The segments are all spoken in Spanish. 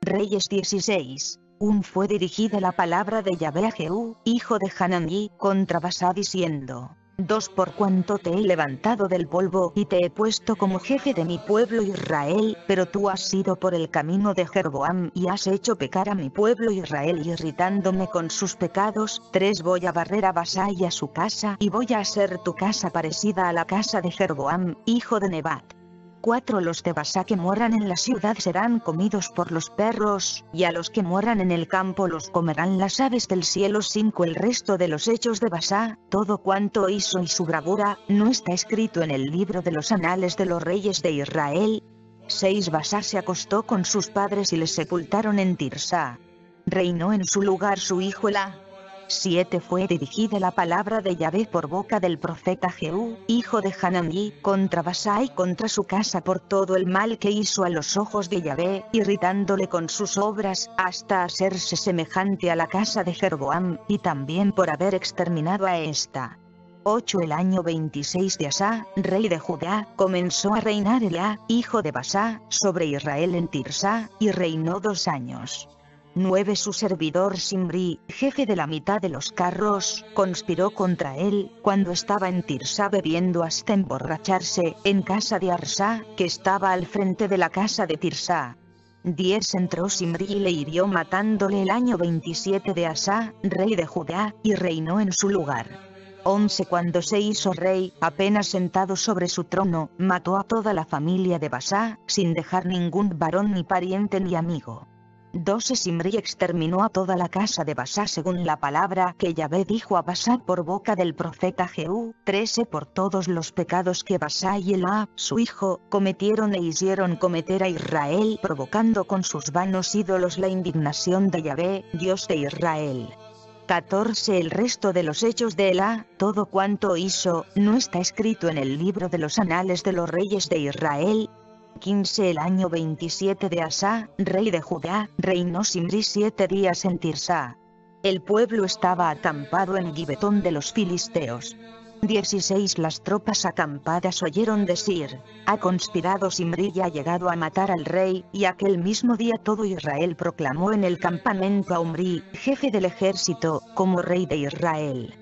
Reyes 16. Fue dirigida la palabra de Yahvé a Jehú, hijo de Hanani, contra Basá diciendo: 2. Por cuanto te he levantado del polvo y te he puesto como jefe de mi pueblo Israel, pero tú has ido por el camino de Jeroboam y has hecho pecar a mi pueblo Israel irritándome con sus pecados. 3. Voy a barrer a Basá y a su casa y voy a hacer tu casa parecida a la casa de Jeroboam, hijo de Nebat. 4. Los de Basá que moran en la ciudad serán comidos por los perros, y a los que moran en el campo los comerán las aves del cielo. 5. El resto de los hechos de Basá, todo cuanto hizo y su bravura, no está escrito en el libro de los anales de los reyes de Israel. 6. Basá se acostó con sus padres y les sepultaron en Tirsá. Reinó en su lugar su hijo Elá. 7. Fue dirigida la palabra de Yahvé por boca del profeta Jehú, hijo de Hanani, contra Basá y contra su casa por todo el mal que hizo a los ojos de Yahvé, irritándole con sus obras, hasta hacerse semejante a la casa de Jeroboam, y también por haber exterminado a esta. 8. El año 26 de Asá, rey de Judá, comenzó a reinar Elá, hijo de Basá, sobre Israel en Tirsá, y reinó 2 años. 9. Su servidor Simri, jefe de la mitad de los carros, conspiró contra él, cuando estaba en Tirsá bebiendo hasta emborracharse, en casa de Arsá, que estaba al frente de la casa de Tirsá. 10. Entró Simri y le hirió matándole el año 27 de Asá, rey de Judá, y reinó en su lugar. 11. Cuando se hizo rey, apenas sentado sobre su trono, mató a toda la familia de Basá, sin dejar ningún varón ni pariente ni amigo. 12. Simri exterminó a toda la casa de Basá según la palabra que Yahvé dijo a Basá por boca del profeta Jehú. 13. Por todos los pecados que Basá y Elá, su hijo, cometieron e hicieron cometer a Israel, provocando con sus vanos ídolos la indignación de Yahvé, Dios de Israel. 14. El resto de los hechos de Elá, todo cuanto hizo, no está escrito en el libro de los anales de los reyes de Israel. 15. El año 27 de Asá, rey de Judá, reinó Simri 7 días en Tirsá. El pueblo estaba acampado en Gibetón de los filisteos. 16. Las tropas acampadas oyeron decir: ha conspirado Simri y ha llegado a matar al rey, y aquel mismo día todo Israel proclamó en el campamento a Omri, jefe del ejército, como rey de Israel.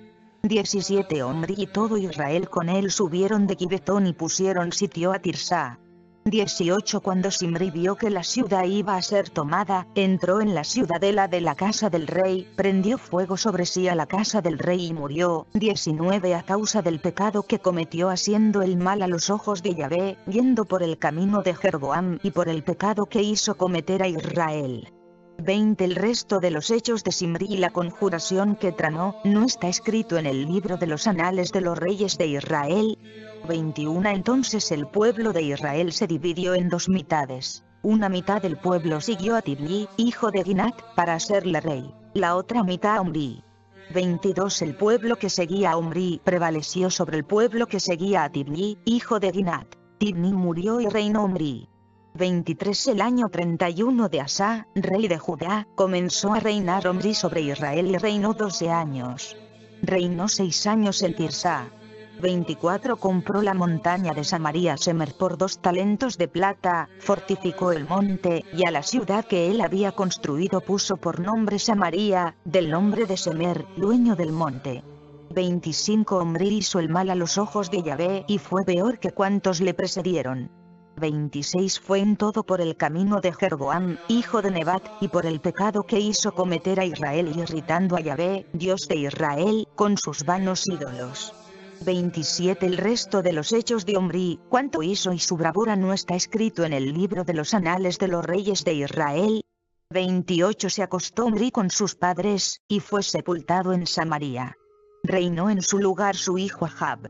17. Omri y todo Israel con él subieron de Gibetón y pusieron sitio a Tirsá. 18. Cuando Simri vio que la ciudad iba a ser tomada, entró en la ciudadela de la casa del rey, prendió fuego sobre sí a la casa del rey y murió. 19. A causa del pecado que cometió haciendo el mal a los ojos de Yahvé, yendo por el camino de Jeroboam y por el pecado que hizo cometer a Israel. 20. El resto de los hechos de Simri y la conjuración que tramó, no está escrito en el libro de los anales de los reyes de Israel. 21. Entonces el pueblo de Israel se dividió en 2 mitades. Una mitad del pueblo siguió a Tibni, hijo de Ginat, para hacerle rey, la otra mitad a Omri. 22. El pueblo que seguía a Omri prevaleció sobre el pueblo que seguía a Tibni, hijo de Ginat. Tibni murió y reinó Omri. 23. El año 31 de Asá, rey de Judá, comenzó a reinar Omri sobre Israel y reinó 12 años. Reinó 6 años en Tirsá. 24. Compró la montaña de Samaria Semer por 2 talentos de plata, fortificó el monte, y a la ciudad que él había construido puso por nombre Samaria, del nombre de Semer, dueño del monte. 25. Omri hizo el mal a los ojos de Yahvé y fue peor que cuantos le precedieron. 26. Fue en todo por el camino de Jeroboam, hijo de Nebat, y por el pecado que hizo cometer a Israel irritando a Yahvé, Dios de Israel, con sus vanos ídolos. 27. El resto de los hechos de Omri, cuanto hizo y su bravura no está escrito en el libro de los anales de los reyes de Israel. 28. Se acostó Omri con sus padres, y fue sepultado en Samaria. Reinó en su lugar su hijo Ahab.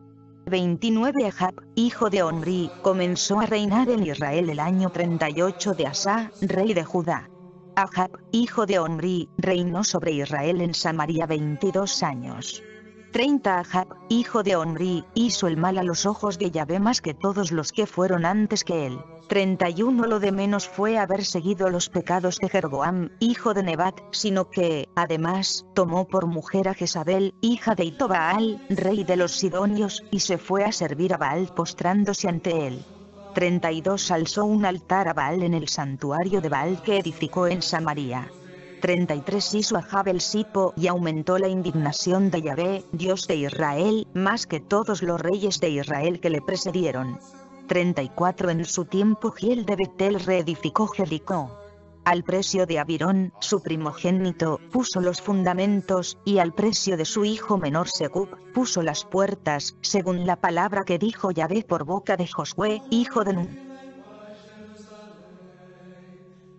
29. Ahab, hijo de Omri, comenzó a reinar en Israel el año 38 de Asá, rey de Judá. Ahab, hijo de Omri, reinó sobre Israel en Samaria 22 años. 30. Ahab, hijo de Omri, hizo el mal a los ojos de Yahvé más que todos los que fueron antes que él. 31. Lo de menos fue haber seguido los pecados de Jeroboam, hijo de Nebat, sino que, además, tomó por mujer a Jezabel, hija de Itobaal, rey de los Sidonios, y se fue a servir a Baal postrándose ante él. 32 Alzó un altar a Baal en el santuario de Baal que edificó en Samaria. 33 Hizo Ahab el sipo y aumentó la indignación de Yahvé, Dios de Israel, más que todos los reyes de Israel que le precedieron. 34 En su tiempo Giel de Betel reedificó Jericó. Al precio de Abirón, su primogénito, puso los fundamentos, y al precio de su hijo menor Segub, puso las puertas, según la palabra que dijo Yahvé por boca de Josué, hijo de Nun.